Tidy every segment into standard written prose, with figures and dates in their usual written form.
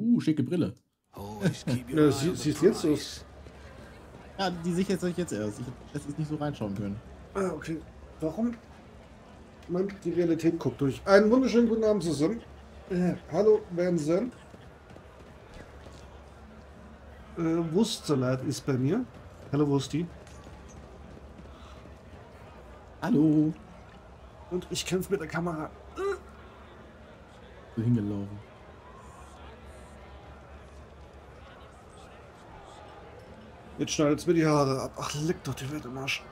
Schicke Brille. Ja, siehst jetzt aus. Ja, die sehe ich jetzt erst. Ich hätte jetzt nicht so reinschauen können. Ah, okay. Warum? Die Realität guckt durch. Einen wunderschönen guten Abend zusammen. Hallo, Wernsen. Wurstsalat ist bei mir. Hallo, Wursti. Hallo. Und ich kämpfe mit der Kamera. So hingelaufen. Jetzt schneidet's mir die Haare ab. Ach, leck doch die Welt im Arsch.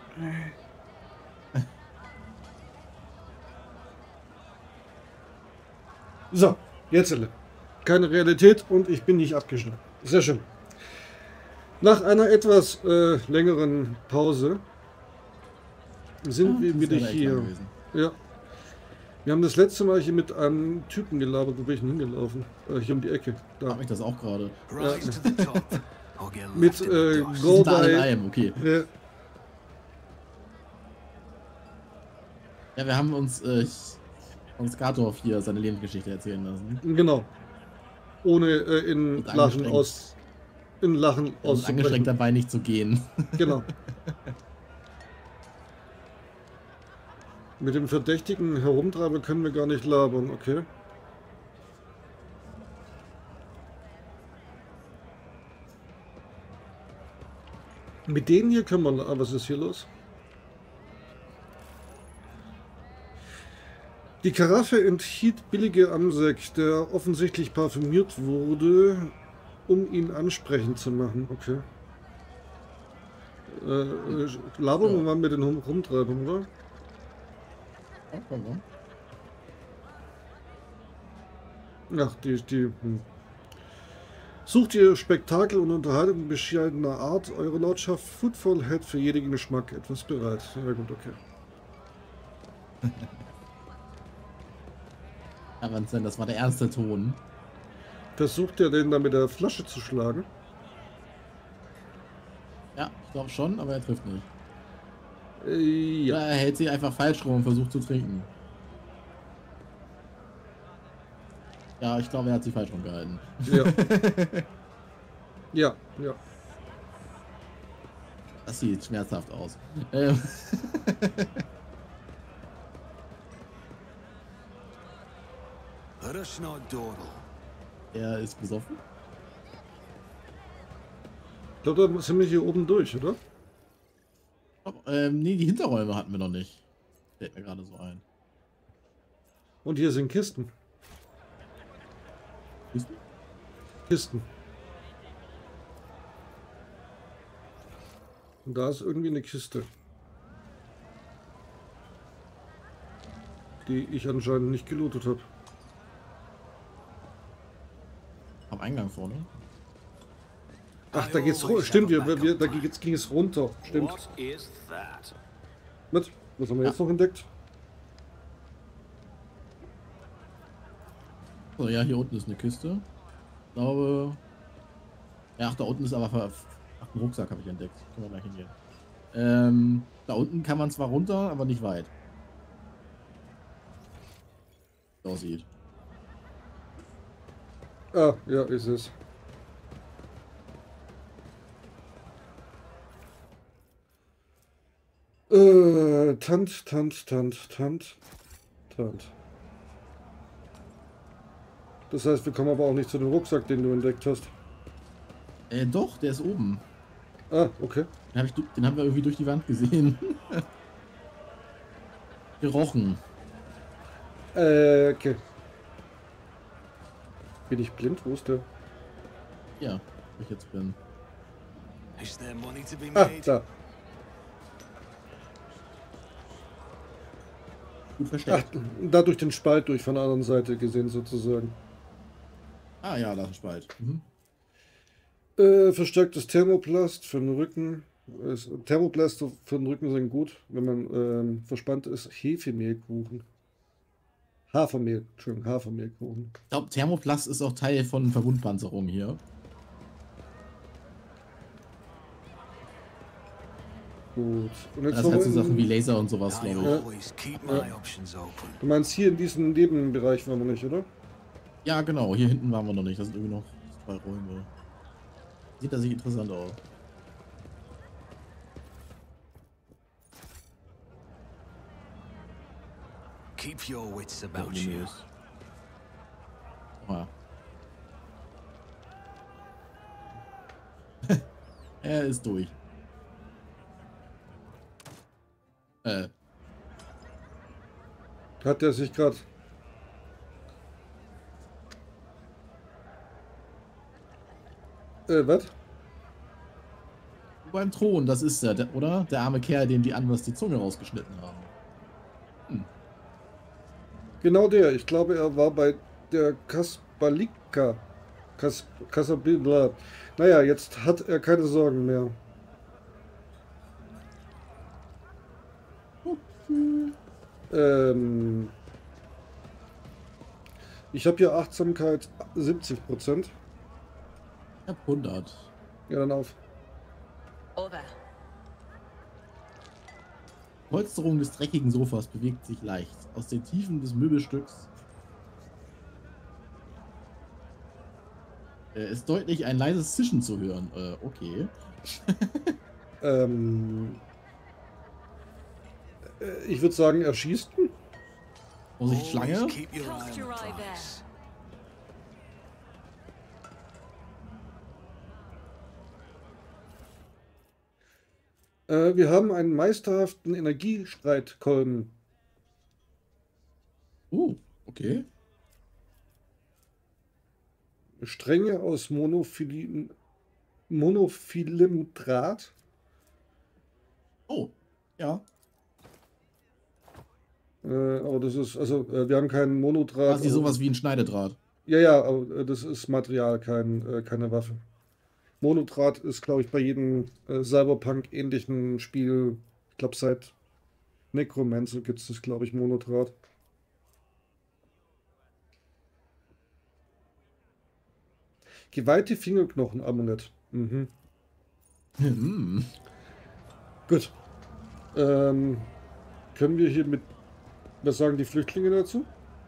So, jetzt keine Realität und ich bin nicht abgeschnitten. Sehr schön. Nach einer etwas längeren Pause sind wir wieder hier. Ja. Wir haben das letzte Mal hier mit einem Typen gelabert. Wo bin ich denn hingelaufen? Hier um die Ecke. Da. Hab ich das auch gerade. Ja. Mit Goldeye. Okay. Ja. Ja, wir haben uns von Skatov hier seine Lebensgeschichte erzählen lassen. Genau. Ohne in Lachen auszubrechen. Angestrengt dabei nicht zu gehen. Genau. Mit dem verdächtigen Herumtreiber können wir gar nicht labern, okay. Mit denen hier können wir... Ah, was ist hier los? Die Karaffe enthielt billige Amsek, der offensichtlich parfümiert wurde, um ihn ansprechend zu machen. Okay. Labern wir mal mit den Rumtreibern, oder? Ach, Sucht ihr Spektakel und Unterhaltung bescheidener Art? Eure Lautschaft Footfall hat für jeden Geschmack etwas bereit. Ja gut, okay. Aber das war der erste Ton. Versucht ihr den da mit der Flasche zu schlagen? Ja, ich glaube schon, aber er trifft nicht. Ja. Oder er hält sie einfach falsch rum und versucht zu trinken. Ja, ich glaube, er hat sie falsch rumgehalten. Ja. Ja, ja. Das sieht schmerzhaft aus. Er ist besoffen. Ich glaube, da sind wir hier oben durch, oder? Nee, die Hinterräume hatten wir noch nicht. Fällt mir gerade so ein. Und hier sind Kisten. Kisten? Kisten. Und da ist irgendwie eine Kiste. Die ich anscheinend nicht gelootet habe. Am Eingang vorne. Ach, da geht's runter. Stimmt, jetzt ging es runter. Stimmt. Was haben wir jetzt noch entdeckt? So, ja, hier unten ist eine Kiste. Ich glaube. Ja, ach, da unten ist aber. Ach, einen Rucksack habe ich entdeckt. Können wir gleich hingehen. Da unten kann man zwar runter, aber nicht weit. So aussieht. Ah, ja, ist es. Tant. Das heißt, wir kommen aber auch nicht zu dem Rucksack, den du entdeckt hast. Doch, der ist oben. Ah, okay. Den haben wir irgendwie durch die Wand gesehen. Gerochen. Okay. Bin ich blind? Wo ist der? Ja, wo ich jetzt bin. Ah, da. Gut versteckt. Ach, da durch den Spalt durch von der anderen Seite gesehen sozusagen. Ah ja, da ist ein Spalt. Mhm. Verstärktes Thermoplast für den Rücken. Thermoplast für den Rücken sind gut, wenn man verspannt ist. Hefemehlkuchen. Hafermehlkuchen. Ich glaube, Thermoplast ist auch Teil von Verbundpanzerung hier. Gut. Und jetzt das heißt so Sachen wie Laser und sowas, glaube ich. Ja. Du meinst hier in diesem Nebenbereich waren wir nicht, oder? Ja, genau. Hier hinten waren wir noch nicht. Das sind irgendwie noch 2 Räume. Sieht das sich interessant aus. Keep your wits Ja, about you. Menüs. Ah. Er ist durch. Hat der sich gerade... was? Beim Thron, das ist er, oder? Der arme Kerl, dem die Anwars die Zunge rausgeschnitten haben. Hm. Genau der. Ich glaube, er war bei der Kasbalika. Kasabila. Naja, jetzt hat er keine Sorgen mehr. Okay. Ich habe hier Achtsamkeit 70%. Ich hab 100. Ja, dann auf. Over. Polsterung des dreckigen Sofas bewegt sich leicht. Aus den Tiefen des Möbelstücks ist deutlich ein leises Zischen zu hören. Okay. Ich würde sagen, er schießt. Vorsicht, Schlange. Always keep your eye Cast on your the eye there. prize. Wir haben einen meisterhaften Energiestreitkolben. Oh, okay. Stränge aus Monophylemdraht. Oh, ja. Aber das ist, also wir haben keinen Monodraht. Quasi sowas wie ein Schneidedraht. Ja, ja, aber das ist Material, keine Waffe. Monodraht ist, glaube ich, bei jedem Cyberpunk-ähnlichen Spiel, ich glaube, seit Necromancer gibt es das, glaube ich, Monodraht. Geweihte Fingerknochen-Amulett. Mhm. Hm. Gut. Können wir hier mit... Was sagen die Flüchtlinge dazu?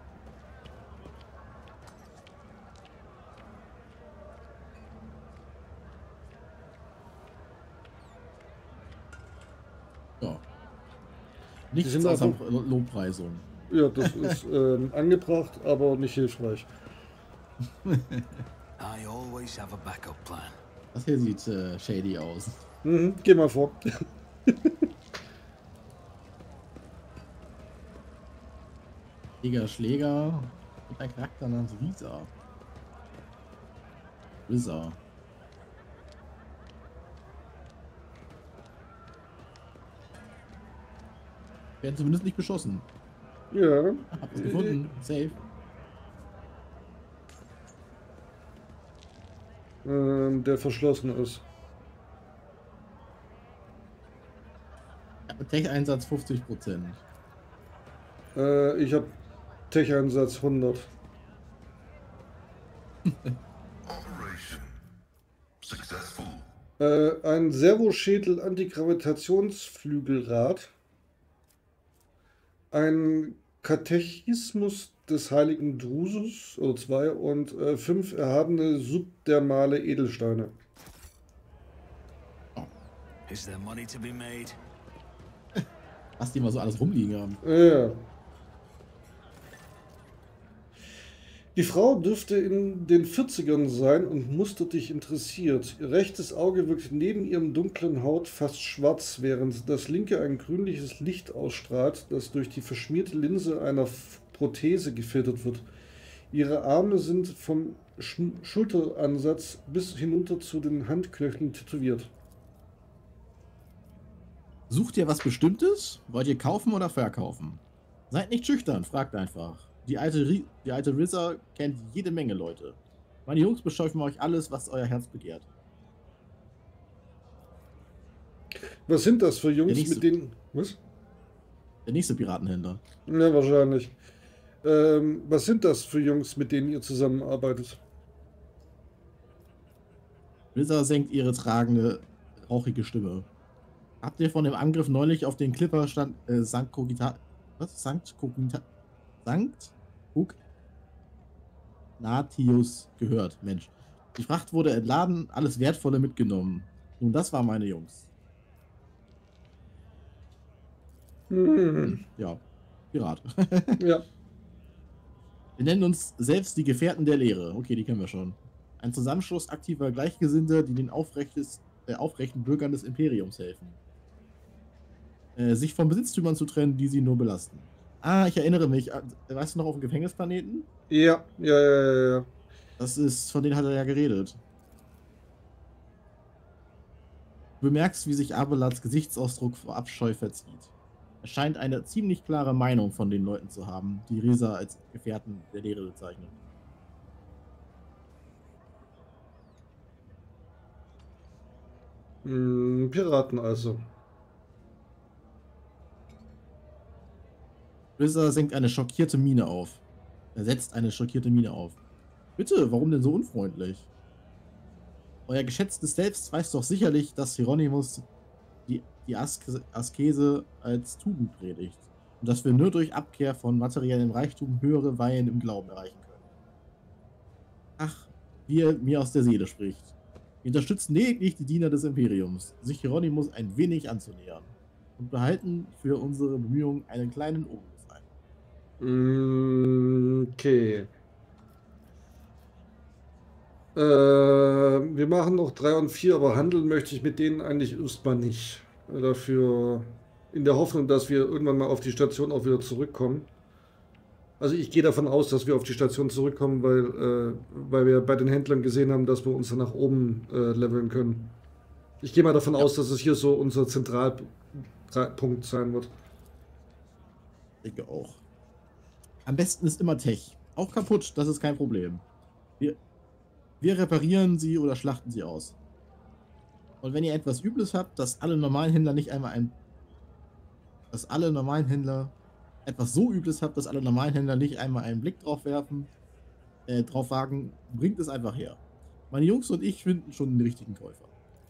Ja. Die Nichts sind außer einfach- Lobpreisung. Ja, das ist angebracht, aber nicht hilfreich. I always have a backup plan. Das hier sieht shady aus. Mhm, geh mal vor. Schläger und ein Charakter namens Risa. Risa. Werden zumindest nicht beschossen. Ja. Hab es gefunden. Safe. Der verschlossen ist. Tech-Einsatz 50%. Ich habe Tech-Einsatz 100. Operation successful. Ein Servoschädel Antigravitationsflügelrad. Ein Katechismus des heiligen Drusus oder 2 und 5 erhabene subdermale Edelsteine. Is there money to be made? Was die mal so alles rumliegen haben. Ja. Die Frau dürfte in den 40ern sein und mustert dich interessiert. Ihr rechtes Auge wirkt neben ihrem dunklen Haut fast schwarz, während das linke ein grünliches Licht ausstrahlt, das durch die verschmierte Linse einer Prothese gefiltert wird. Ihre Arme sind vom Schulteransatz bis hinunter zu den Handknöcheln tätowiert. Sucht ihr was Bestimmtes? Wollt ihr kaufen oder verkaufen? Seid nicht schüchtern, fragt einfach. Die alte Risa kennt jede Menge Leute. Meine Jungs bescheufen euch alles, was euer Herz begehrt. Was sind das für Der Jungs, nächste. mit denen... Was? Der nächste Piratenhändler. Ja, wahrscheinlich. Was sind das für Jungs, mit denen ihr zusammenarbeitet? Risa senkt ihre tragende, rauchige Stimme. Habt ihr von dem Angriff neulich auf den Clipper Sankt Cogita... Was? Sankt Cogita... Sankt? Cog... Ignatius gehört. Mensch. Die Fracht wurde entladen, alles Wertvolle mitgenommen. Nun, das waren meine Jungs. Ja, Pirat. Ja. Wir nennen uns selbst die Gefährten der Lehre. Okay, die kennen wir schon. Ein Zusammenschluss aktiver Gleichgesinnter, die den aufrechten Bürgern des Imperiums helfen. Sich von Besitztümern zu trennen, die sie nur belasten. Ah, ich erinnere mich. Weißt du noch auf dem Gefängnisplaneten? Ja, ja, ja, ja, ja. Das ist, von denen hat er ja geredet. Du bemerkst, wie sich Abelads Gesichtsausdruck vor Abscheu verzieht. Er scheint eine ziemlich klare Meinung von den Leuten zu haben, die Resa als Gefährten der Lehre bezeichnen. Piraten also. Risa senkt eine schockierte Miene auf. Er setzt eine schockierte Miene auf. Bitte, warum denn so unfreundlich? Euer geschätztes Selbst weiß doch sicherlich, dass Hieronymus die Askese als Tugend predigt und dass wir nur durch Abkehr von materiellem Reichtum höhere Weihen im Glauben erreichen können. Ach, wie er mir aus der Seele spricht. Wir unterstützen lediglich die Diener des Imperiums, sich Hieronymus ein wenig anzunähern und behalten für unsere Bemühungen einen kleinen Obolus ein. Okay. Wir machen noch 3 und 4, aber handeln möchte ich mit denen eigentlich erstmal nicht. Dafür, in der Hoffnung, dass wir irgendwann mal auf die Station auch wieder zurückkommen. Also ich gehe davon aus, dass wir auf die Station zurückkommen, weil wir bei den Händlern gesehen haben, dass wir uns dann nach oben leveln können. Ich gehe mal davon aus, dass es hier so unser Zentralpunkt sein wird. Ich denke auch. Am besten ist immer Tech. Auch kaputt, das ist kein Problem. Wir reparieren sie oder schlachten sie aus. Und wenn ihr etwas Übles habt, dass alle normalen Händler etwas so Übles habt, dass alle normalen Händler nicht einmal einen Blick drauf wagen, bringt es einfach her. Meine Jungs und ich finden schon den richtigen Käufer.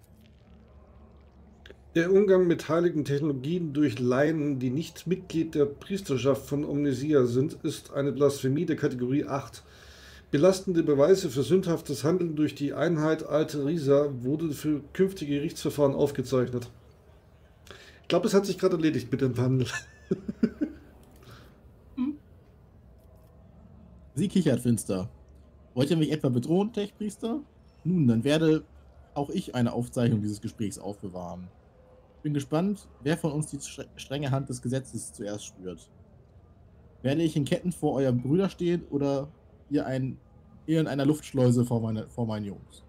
Der Umgang mit heiligen Technologien durch Laien, die nicht Mitglied der Priesterschaft von Omnisia sind, ist eine Blasphemie der Kategorie 8. Belastende Beweise für sündhaftes Handeln durch die Einheit Alte Risa wurde für künftige Gerichtsverfahren aufgezeichnet. Ich glaube, es hat sich gerade erledigt mit dem Handel. Sie kichert finster. Wollt ihr mich etwa bedrohen, Tech-Priester? Nun, dann werde auch ich eine Aufzeichnung dieses Gesprächs aufbewahren. Bin gespannt, wer von uns die strenge Hand des Gesetzes zuerst spürt. Werde ich in Ketten vor eurem Brüder stehen oder ihr in einer Luftschleuse vor meinen Jungs?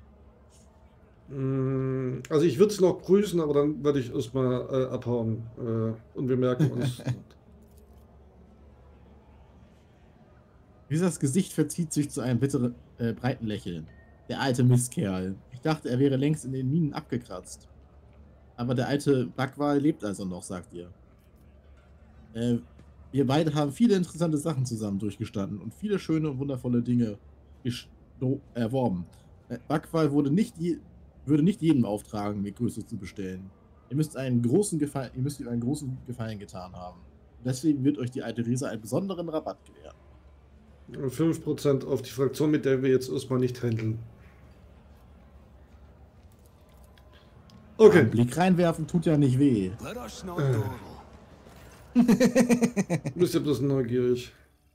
Also ich würde es noch grüßen, aber dann würde ich erstmal abhauen. Und wir merken uns. Risas Gesicht verzieht sich zu einem breiten Lächeln. Der alte Mistkerl. Ich dachte, er wäre längst in den Minen abgekratzt. Aber der alte Backwal lebt also noch, sagt ihr. Wir beide haben viele interessante Sachen zusammen durchgestanden und viele schöne und wundervolle Dinge erworben. Backwal würde nicht jedem auftragen, mir Größe zu bestellen. Ihr müsst ihm einen großen Gefallen getan haben. Deswegen wird euch die alte Risa einen besonderen Rabatt gewähren. 5% auf die Fraktion, mit der wir jetzt erstmal nicht handeln. Okay. Einen Blick reinwerfen tut ja nicht weh. Let us not dawdle. Du bist ja bloß neugierig.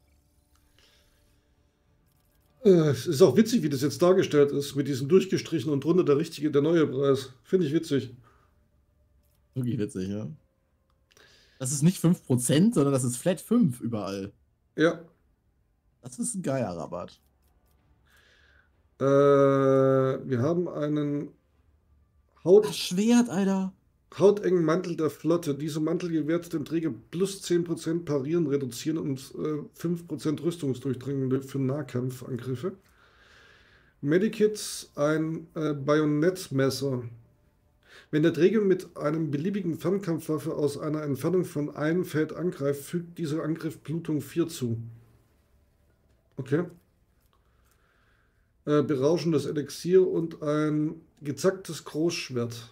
Es ist auch witzig, wie das jetzt dargestellt ist, mit diesen durchgestrichen und drunter der neue Preis. Finde ich witzig. Wirklich witzig, ja. Das ist nicht 5%, sondern das ist flat 5 überall. Ja. Das ist ein geiler Rabatt. Wir haben einen Das Schwert, Alter. hautengen Mantel der Flotte. Dieser Mantel gewährt dem Träger plus 10% Parieren reduzieren und 5% Rüstungsdurchdringung für Nahkampfangriffe. Medikits, ein Bajonettmesser. Wenn der Träger mit einem beliebigen Fernkampfwaffe aus einer Entfernung von einem Feld angreift, fügt dieser Angriff Blutung 4 zu. Okay. Berauschendes Elixier und ein gezacktes Großschwert.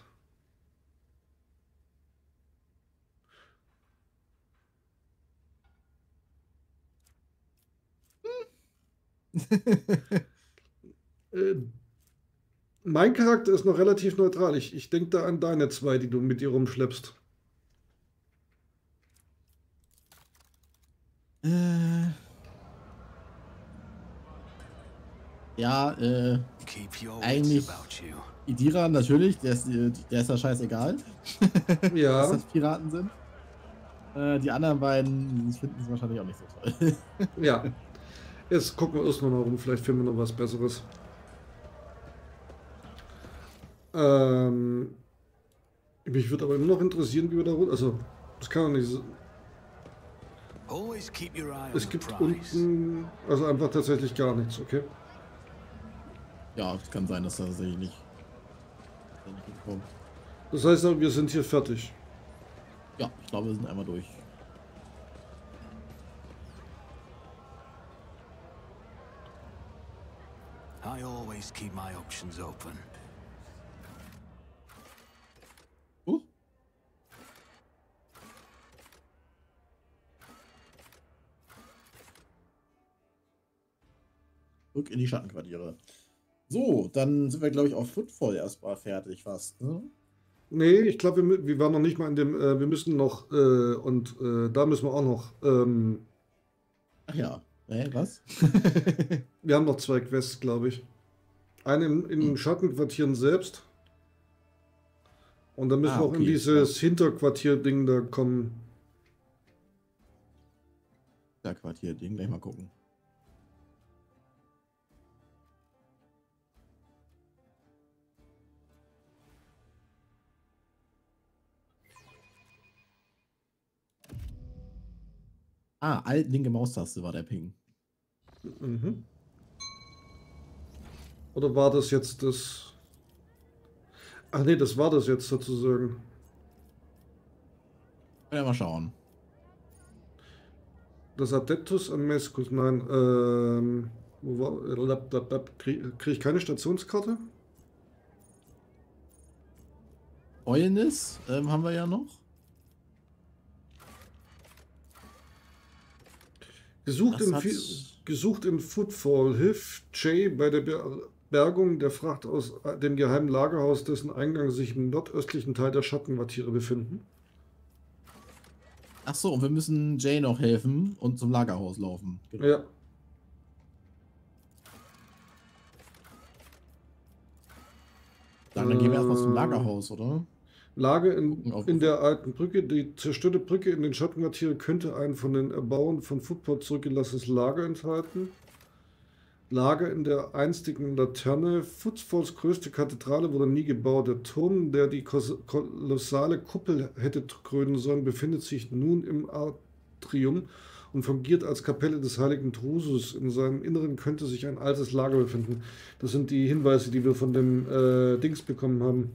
Äh, Mein Charakter ist noch relativ neutral. Ich denke da an deine zwei, die du mit dir rumschleppst. Äh, ja, Keep your wits eigentlich about you. Idira natürlich, der ist ja scheißegal, dass Ja, das Piraten sind. Die anderen beiden finden es wahrscheinlich auch nicht so toll. ja. Jetzt gucken wir erstmal noch rum, vielleicht finden wir noch was Besseres. Mich würde aber immer noch interessieren, wie wir da runter. Also, das kann doch nicht so. Always keep your eye on Es the gibt prize. unten, also einfach tatsächlich gar nichts, okay? Ja, es kann sein, dass das tatsächlich nicht hinkommt. Das heißt aber, wir sind hier fertig. Ja, ich glaube, wir sind einmal durch. I always keep my options open. Uh. Rück in die Schattenquartiere. So, dann sind wir, glaube ich, auf Footfall erstmal fertig fast. Ne? Nee, ich glaube, wir waren noch nicht mal in dem, wir müssen noch, da müssen wir auch noch, Ach ja, was? wir haben noch zwei Quests, glaube ich. Eine in den Schattenquartieren selbst. Und dann müssen wir auch in okay, dieses Hinterquartier-Ding da kommen. Ja, Quartier-Ding, gleich mal gucken. Linke Maustaste war der Ping. Mhm. Oder war das jetzt das... Ach nee, das war das jetzt sozusagen. Ja, mal schauen. Das Adeptus Amescus, nein, wo war... Krieg ich keine Stationskarte? Eulnis haben wir ja noch. Gesucht in Footfall. Hilft Jay bei der Bergung der Fracht aus dem geheimen Lagerhaus, dessen Eingang sich im nordöstlichen Teil der Schattenquartiere befinden. Ach so, und wir müssen Jay noch helfen und zum Lagerhaus laufen. Genau. Ja. Dann gehen wir erstmal zum Lagerhaus, oder? Lage Gucken auf- in der alten Brücke. Die zerstörte Brücke in den Schattenquartieren könnte ein von den Erbauern von Football zurückgelassenes Lager enthalten. Lager in der einstigen Laterne. Footfalls größte Kathedrale wurde nie gebaut. Der Turm, der die kolossale Kuppel hätte krönen sollen, befindet sich nun im Atrium und fungiert als Kapelle des heiligen Drusus. In seinem Inneren könnte sich ein altes Lager befinden. Das sind die Hinweise, die wir von dem Dings bekommen haben.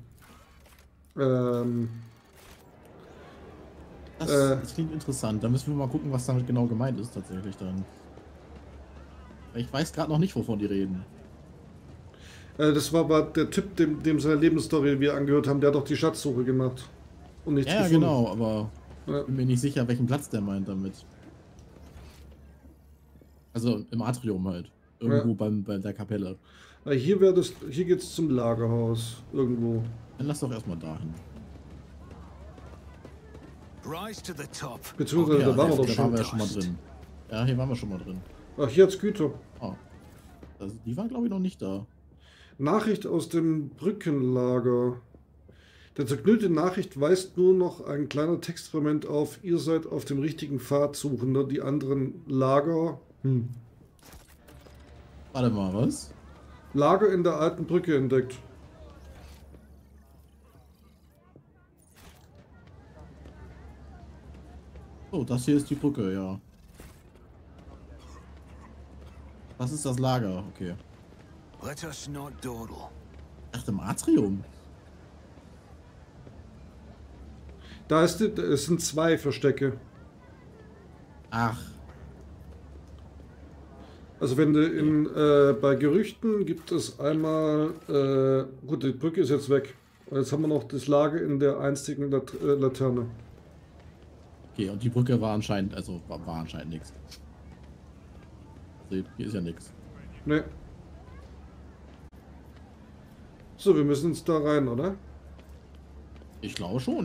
Das klingt interessant. Da müssen wir mal gucken, was damit genau gemeint ist, tatsächlich dann. Ich weiß gerade noch nicht, wovon die reden. Das war aber der Typ, dem seine Lebensstory wir angehört haben, der hat doch die Schatzsuche gemacht. Und nichts Ja, gefunden. genau, aber Ja. ich bin mir nicht sicher, welchen Platz der meint damit. Also im Atrium halt. Irgendwo bei der Kapelle. Hier geht es zum Lagerhaus. Irgendwo. Dann lass doch erstmal dahin. Rise to the top. Beziehungsweise da waren wir doch da waren wir ja schon. schon mal drin. Ja, hier waren wir schon mal drin. Ach, hier hat's Güter. Oh. Also, die waren, glaube ich, noch nicht da. Nachricht aus dem Brückenlager. Der zerknüllte Nachricht weist nur noch ein kleiner Textfragment auf. Ihr seid auf dem richtigen Pfad, Suchender. Die anderen Lager. Warte mal, was? Lager in der alten Brücke entdeckt. Oh, das hier ist die Brücke, ja. Das ist das Lager, okay. Let us not dawdle. Ach, im Atrium. Es sind zwei Verstecke. Ach, Also wenn bei Gerüchten gibt es einmal, gut, die Brücke ist jetzt weg. Und jetzt haben wir noch das Lager in der einstigen Laterne. okay, und die Brücke war anscheinend, war anscheinend nichts. Also hier ist ja nichts. Ne. So, wir müssen uns da rein, oder? Ich glaube schon.